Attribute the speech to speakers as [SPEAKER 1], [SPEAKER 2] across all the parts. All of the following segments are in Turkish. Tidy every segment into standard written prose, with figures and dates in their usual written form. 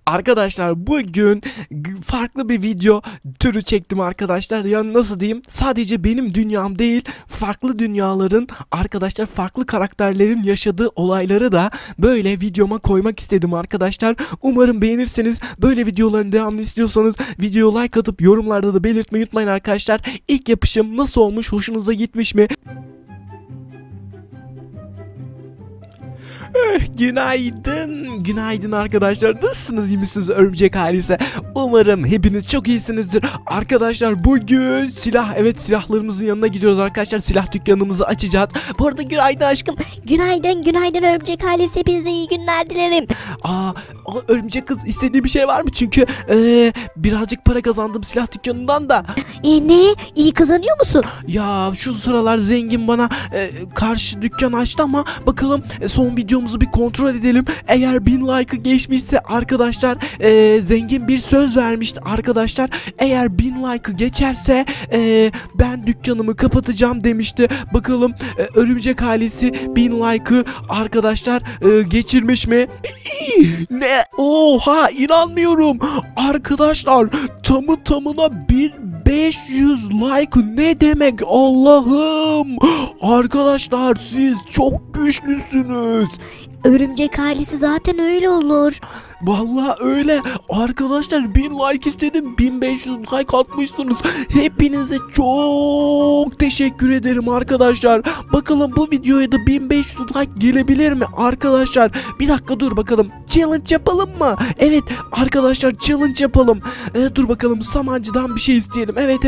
[SPEAKER 1] Arkadaşlar bugün farklı bir video türü çektim arkadaşlar. Yani nasıl diyeyim? Sadece benim dünyam değil, farklı dünyaların arkadaşlar, farklı karakterlerin yaşadığı olayları da böyle videoma koymak istedim arkadaşlar. Umarım beğenirsiniz. Böyle videoların devamını istiyorsanız videoya like atıp yorumlarda da belirtmeyi unutmayın arkadaşlar. İlk yapışım nasıl olmuş? Hoşunuza gitmiş mi? Günaydın. Günaydın arkadaşlar. Nasılsınız? İyi misiniz örümcek ailesi? Umarım hepiniz çok iyisinizdir. Arkadaşlar bugün silahlarımızın yanına gidiyoruz arkadaşlar. Silah dükkanımızı açacağız. Bu arada günaydın aşkım.
[SPEAKER 2] Günaydın örümcek ailesi, hepinize iyi günler dilerim.
[SPEAKER 1] Örümcek kız, istediği bir şey var mı? Çünkü birazcık para kazandım silah dükkanından da.
[SPEAKER 2] Ne? İyi kazanıyor musun?
[SPEAKER 1] Ya şu sıralar zengin bana karşı dükkan açtı ama bakalım son videomuzu bir kontrol edelim. Eğer 1000 like'ı geçmişse arkadaşlar, zengin bir söz vermişti arkadaşlar. Eğer 1000 like'ı geçerse ben dükkanımı kapatacağım demişti. Bakalım örümcek ailesi 1000 like'ı arkadaşlar geçirmiş mi? Ne? Oha, inanmıyorum. Arkadaşlar tamı tamına 1500 like ne demek Allah'ım? Arkadaşlar siz çok güçlüsünüz.
[SPEAKER 2] Örümcek ailesi zaten öyle olur.
[SPEAKER 1] Vallahi öyle. Arkadaşlar 1000 like istedim. 1500 like atmışsınız. Hepinize çok teşekkür ederim arkadaşlar. Bakalım bu videoya da 1500 like gelebilir mi arkadaşlar? Bir dakika dur bakalım. Challenge yapalım mı? Evet arkadaşlar, challenge yapalım. Dur bakalım, Samancı'dan bir şey isteyelim. Evet.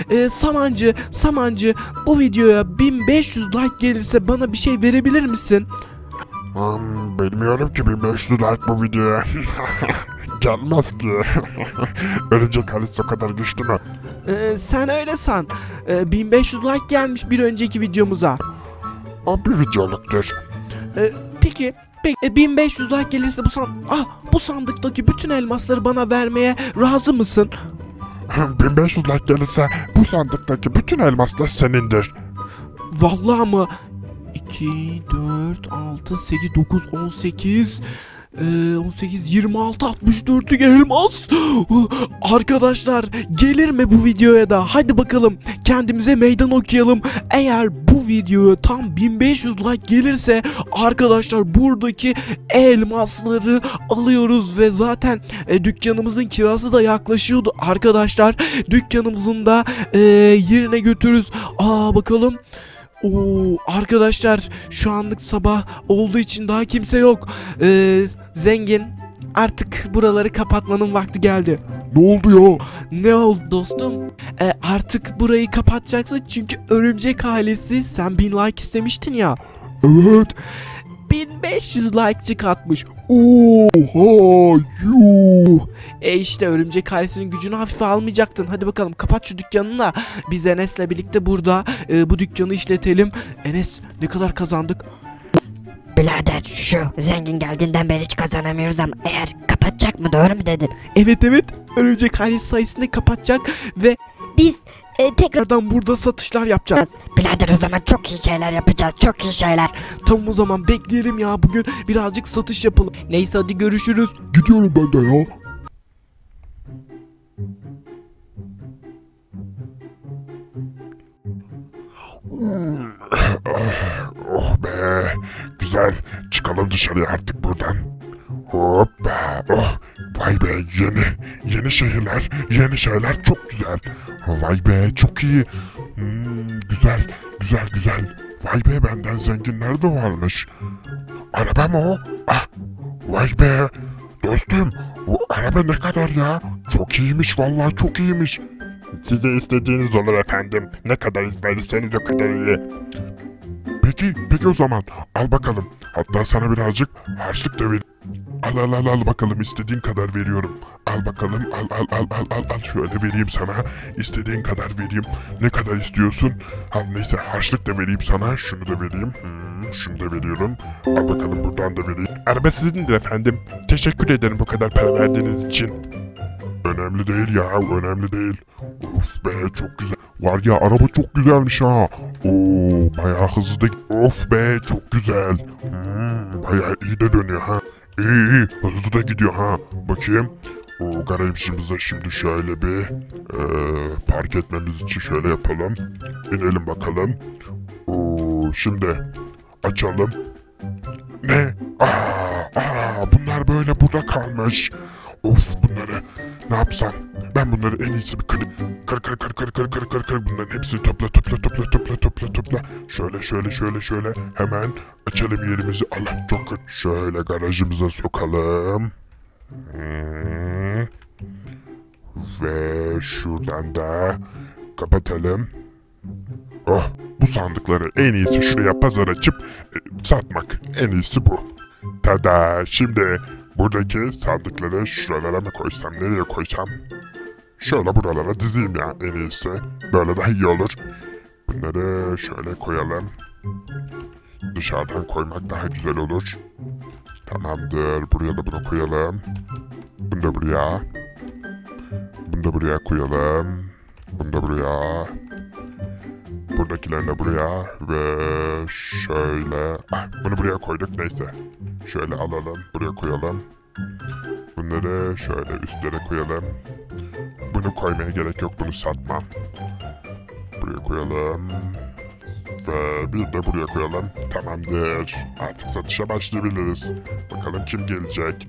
[SPEAKER 1] Samancı bu videoya 1500 like gelirse bana bir şey verebilir misin?
[SPEAKER 3] Bilmiyorum ki 1500 like bu videoya. Gelmez ki. Örümcek ailesi o kadar güçlü mü?
[SPEAKER 1] Sen öyle san. 1500 like gelmiş bir önceki videomuza.
[SPEAKER 3] O bir videoluktur.
[SPEAKER 1] Peki 1500 like gelirse bu sandıktaki bütün elmasları bana vermeye razı mısın?
[SPEAKER 3] 1500 like gelirse bu sandıktaki bütün elmaslar senindir.
[SPEAKER 1] Vallahi mı? 2, 4, 6, 8, 9, 18, 18, 26, 64 elmas. Arkadaşlar gelir mi bu videoya da? Hadi bakalım kendimize meydan okuyalım. Eğer bu videoya tam 1500 like gelirse arkadaşlar buradaki elmasları alıyoruz ve zaten dükkanımızın kirası da yaklaşıyordu arkadaşlar. Dükkanımızın da yerine götürürüz. Bakalım. Arkadaşlar şu anlık sabah olduğu için daha kimse yok. Zengin, artık buraları kapatmanın vakti geldi.
[SPEAKER 3] Ne oldu ya?
[SPEAKER 1] Ne oldu dostum? Artık burayı kapatacaksın çünkü örümcek ailesi, sen 1000 like istemiştin ya.
[SPEAKER 3] Evet.
[SPEAKER 1] 1500 like'cık atmış.
[SPEAKER 3] Oha yuh.
[SPEAKER 1] İşte örümcek ailesinin gücünü hafife almayacaktın. Hadi bakalım kapat şu dükkanını da biz Enes'le birlikte burada bu dükkanı işletelim. Enes, ne kadar kazandık?
[SPEAKER 2] Birader, şu zengin geldiğinden beri hiç kazanamıyoruz ama eğer kapatacak mı, doğru mu dedin?
[SPEAKER 1] Evet, örümcek ailesi sayesinde kapatacak ve
[SPEAKER 2] Biz tekrardan
[SPEAKER 1] burada satışlar yapacağız.
[SPEAKER 2] birader, o zaman çok iyi şeyler yapacağız, çok iyi şeyler.
[SPEAKER 1] Tamam, o zaman bekleyelim ya, bugün birazcık satış yapalım. Neyse hadi görüşürüz.
[SPEAKER 3] Gidiyorum ben de ya. Oh be. Güzel. Çıkalım dışarıya artık buradan. Hoppa. Oh. Vay be, yeni şehirler, yeni şeyler, çok güzel. Vay be, çok iyi. Güzel. Vay be, benden zenginler de varmış. Araba mı o? Vay be. Dostum, bu araba ne kadar ya? Çok iyiymiş, vallahi çok iyiymiş. Size istediğiniz olur efendim. Ne kadar isterseniz o kadar iyi. Peki o zaman al bakalım. Hatta sana birazcık harçlık da vereyim. Al bakalım, istediğin kadar veriyorum. Al bakalım, al şöyle vereyim sana. İstediğin kadar vereyim. Ne kadar istiyorsun? Al, neyse, harçlık da vereyim sana. Şunu da vereyim. Şunu da veriyorum. Al bakalım, buradan da vereyim. Araba sizindir efendim. Teşekkür ederim bu kadar para verdiğiniz için. Önemli değil ya, önemli değil. Of be, çok güzel. Var ya, araba çok güzelmiş ha. Bayağı hızlı da. Of be, çok güzel. Bayağı iyi de dönüyor ha. İyi hızlı da gidiyor ha. Bakayım. O garajımıza şimdi şöyle bir park etmemiz için şöyle yapalım. İnelim bakalım. Şimdi açalım. Ne? Bunlar böyle burada kalmış. Of, bunları ne yapsam? Ben bunları en iyisi bir kır. Bunların hepsini topla. Şöyle. Hemen açalım yerimizi. Allah, çok kötü. Şöyle garajımıza sokalım. Ve şuradan da kapatalım. Oh, bu sandıkları en iyisi şuraya pazar açıp satmak. En iyisi bu. Tada! Şimdi buradaki sandıkları şuralara mı koysam, nereye koysam? Şöyle buralara dizeyim ya en iyisi. Böyle daha iyi olur. Bunları şöyle koyalım. Dışarıdan koymak daha güzel olur. Tamamdır. Buraya da bunu koyalım. Bunu da buraya. Bunu da buraya koyalım. Bunu da buraya. Buradakilerini de buraya. Ve şöyle. Bunu buraya koyduk, neyse. Şöyle alalım. Buraya koyalım. Bunları şöyle üstlere koyalım. Bunu koymaya gerek yok. Bunu satmam. Buraya koyalım. Ve bir de buraya koyalım. Tamamdır. Artık satışa başlayabiliriz. Bakalım kim gelecek.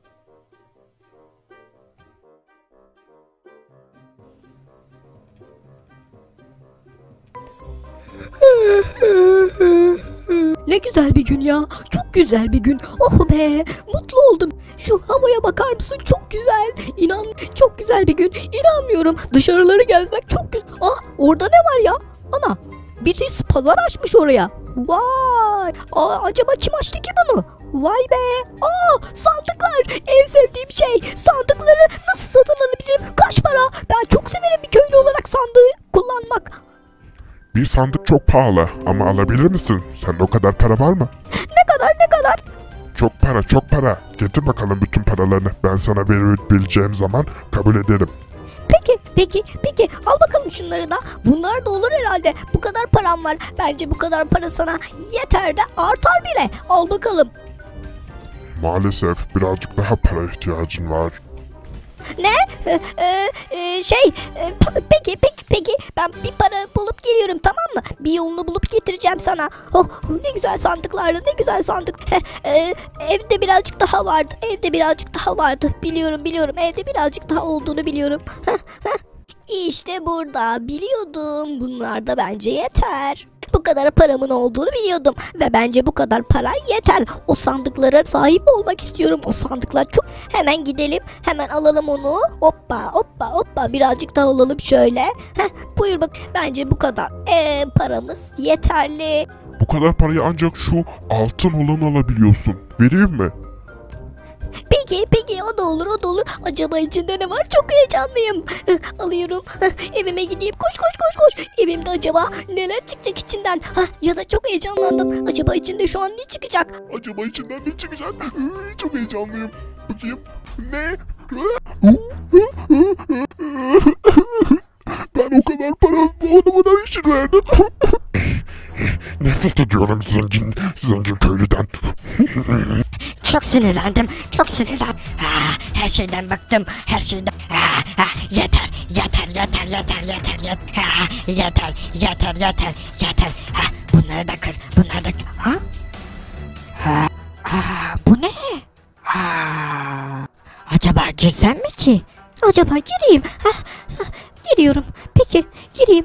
[SPEAKER 4] Ne güzel bir gün ya. Çok güzel bir gün. Oh be. Mutlu oldum. Şu havaya bakar mısın? Çok güzel. İnan, çok güzel bir gün. İnanmıyorum. Dışarıları gezmek çok güzel. Orada ne var ya? Ana. Birisi pazar açmış oraya. Vay. Acaba kim açtı ki bunu? Vay be. Sandıklar. En sevdiğim şey. Sandıkları nasıl satın alabilirim? Kaç para? Ben çok severim bir köylü olarak sandığı kullanmak.
[SPEAKER 3] Bir sandık çok pahalı ama alabilir misin? Sende o kadar para var mı?
[SPEAKER 4] Ne kadar?
[SPEAKER 3] Çok para. Getir bakalım bütün paralarını. Ben sana verebileceğim zaman kabul ederim.
[SPEAKER 4] Peki. Al bakalım şunları da. Bunlar da olur herhalde. Bu kadar param var. Bence bu kadar para sana yeter de artar bile. Al bakalım.
[SPEAKER 3] Maalesef birazcık daha para ihtiyacın var.
[SPEAKER 4] Ne? Peki. Ben bir para bulup geliyorum, tamam mı? Bir yolunu bulup getireceğim sana. Oh, ne güzel sandıklardı, ne güzel sandık. Evde birazcık daha vardı. Biliyorum. Evde birazcık daha olduğunu biliyorum. İşte burada. Biliyordum. Bunlar da bence yeter. Bu kadar paramın olduğunu biliyordum. Ve bence bu kadar para yeter. O sandıklara sahip olmak istiyorum. O sandıklar çok... Hemen gidelim. Hemen alalım onu. Hoppa. Birazcık daha alalım şöyle. Buyur bak. Bence bu kadar. Paramız yeterli.
[SPEAKER 3] Bu kadar parayı ancak şu altın olanı alabiliyorsun. Vereyim mi?
[SPEAKER 4] Peki o da olur. Acaba içinde ne var? Çok heyecanlıyım. Alıyorum. Evime gideyim. Koş. Evimde acaba neler çıkacak içinden? Ya da çok heyecanlandım. Acaba içinde şu an ne çıkacak?
[SPEAKER 3] Acaba içinden ne çıkacak? Çok heyecanlıyım. Bakayım. Ne? Ben o kadar para bu adamına için verdim. Nefret ediyorum zengin köylüden.
[SPEAKER 2] Çok sinirlendim. Her şeyden bıktım. Yeter. Bunları da kır. Bu ne? Acaba girsem mi ki?
[SPEAKER 4] Acaba gireyim. Giriyorum. Peki gireyim.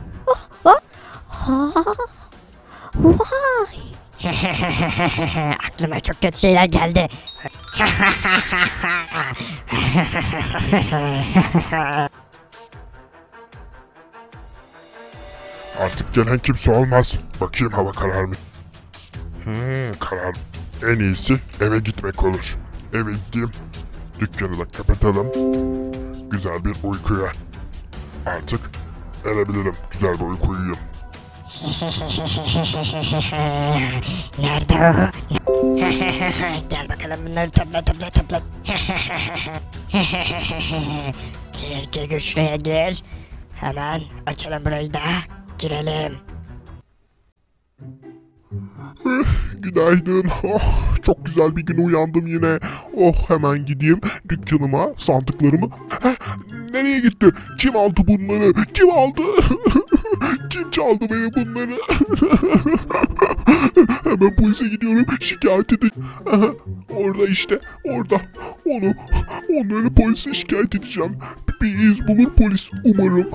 [SPEAKER 4] Vay.
[SPEAKER 2] Aklıma çok kötü şeyler geldi.
[SPEAKER 3] Artık gelen kimse olmaz. Bakayım hava karar mı? Karar. En iyisi eve gitmek olur. Eve gideyim. Dükkanı da kapatalım. Güzel bir uykuya. Artık erebilirim. Güzel bir uyku uyuyayım.
[SPEAKER 2] Nerede o? Gel bakalım bunları topla. Gir şuraya gir. Hemen açalım burayı da. Girelim.
[SPEAKER 3] Günaydın. çok güzel bir gün uyandım yine. Oh, hemen gideyim dükkanıma, sandıklarımı. Heh, nereye gitti? Kim aldı bunları? Kim aldı? Kim çaldı benim bunları? Hemen polise gidiyorum, şikayet edeceğim. Aha, orada işte, orada. Onları polise şikayet edeceğim. Bir iz bulur polis umarım.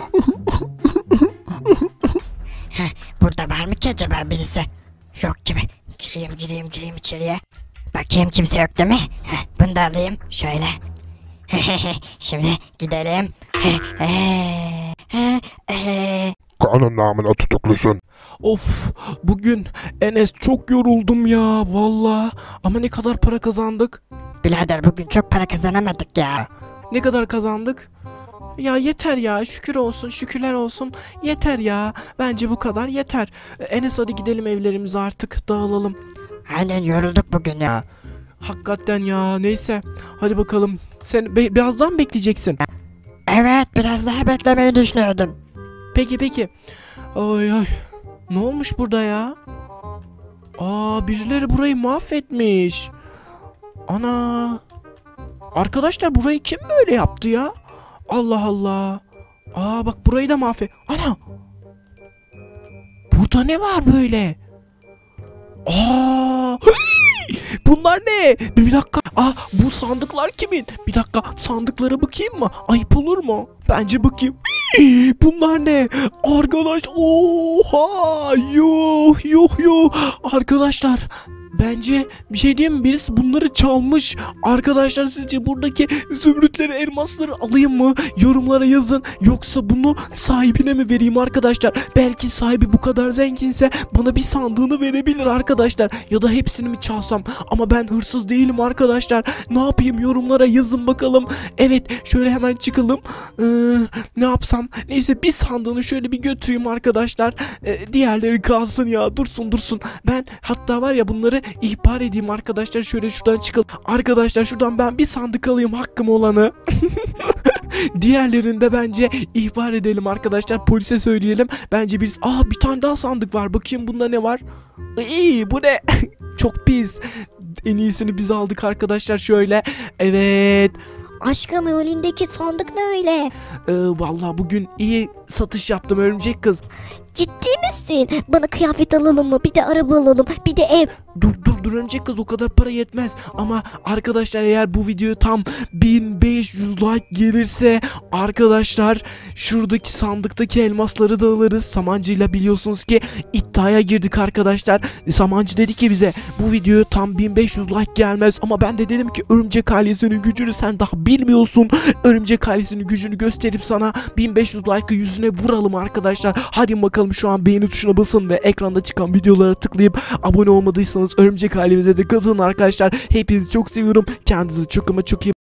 [SPEAKER 2] Burada var mı ki acaba birisi? Yok gibi. Gireyim içeriye. Bakayım kimse yok değil mi? Bunu da alayım. Şöyle. Şimdi gidelim.
[SPEAKER 3] Kanun namına tutuklusun.
[SPEAKER 1] Of, bugün Enes çok yoruldum ya valla. Ama ne kadar para kazandık?
[SPEAKER 2] Birader bugün çok para kazanamadık ya.
[SPEAKER 1] Ne kadar kazandık? Ya yeter ya, şükür olsun, şükürler olsun, yeter ya. Bence bu kadar yeter. Enes hadi gidelim evlerimize artık, dağılalım.
[SPEAKER 2] Aynen yorulduk bugün ya.
[SPEAKER 1] Hakikaten ya, neyse hadi bakalım. Sen birazdan bekleyeceksin.
[SPEAKER 2] Evet, biraz daha beklemeyi düşünüyordum.
[SPEAKER 1] Peki. Ay ay. Ne olmuş burada ya? Aa, birileri burayı mahvetmiş. Ana. Arkadaşlar burayı kim böyle yaptı ya? Allah Allah. Aa bak, burayı da Ana. Burada ne var böyle? Aa. Bunlar ne? Bir dakika. Bu sandıklar kimin? Bir dakika, sandıklara bakayım mı? Ayıp olur mu? Bence bakayım. Bunlar ne? Arkadaş, oha, yuh. Arkadaşlar, bence bir şey diyeyim mi? Birisi bunları çalmış. Arkadaşlar, sizce buradaki zümrütleri, elmasları alayım mı? Yorumlara yazın. Yoksa bunu sahibine mi vereyim arkadaşlar? Belki sahibi bu kadar zenginse bana bir sandığını verebilir arkadaşlar. Ya da hepsini mi çalsam? Ama ben hırsız değilim arkadaşlar. Ne yapayım? Yorumlara yazın bakalım. Evet, şöyle hemen çıkalım. Ne yapsam? Neyse, bir sandığını şöyle bir götüreyim arkadaşlar. Diğerleri kalsın ya. Dursun. Ben hatta var ya, bunları ihbar edeyim arkadaşlar. Şöyle şuradan çıkalım. Arkadaşlar, şuradan ben bir sandık alayım, hakkım olanı. Diğerlerini de bence ihbar edelim arkadaşlar. Polise söyleyelim. Bence bir tane daha sandık var. Bakayım bunda ne var? İyi, bu ne? Çok pis. En iyisini biz aldık arkadaşlar, şöyle. Evet.
[SPEAKER 4] Aşkım, önündeki sandık ne öyle?
[SPEAKER 1] Vallahi bugün iyi satış yaptım örümcek kız.
[SPEAKER 4] Ciddi misin? Bana kıyafet alalım mı? Bir de araba alalım. Bir de ev.
[SPEAKER 1] Dur örümcek kız, o kadar para yetmez. Ama arkadaşlar, eğer bu video tam 1500 like gelirse arkadaşlar, şuradaki sandıktaki elmasları da alırız. Samancı'yla biliyorsunuz ki iddiaya girdik arkadaşlar. Samancı dedi ki bize, bu video tam 1500 like gelmez. Ama ben de dedim ki, örümcek ailesinin gücünü sen daha bilmiyorsun. Örümcek ailesinin gücünü gösterip sana 1500 like'ı yüzüne vuralım arkadaşlar. Hadi bakalım, şu an beğeni tuşuna basın ve ekranda çıkan videolara tıklayıp abone olmadıysanız örümcek ailemize de katılın arkadaşlar. Hepinizi çok seviyorum. Kendinize çok ama çok iyi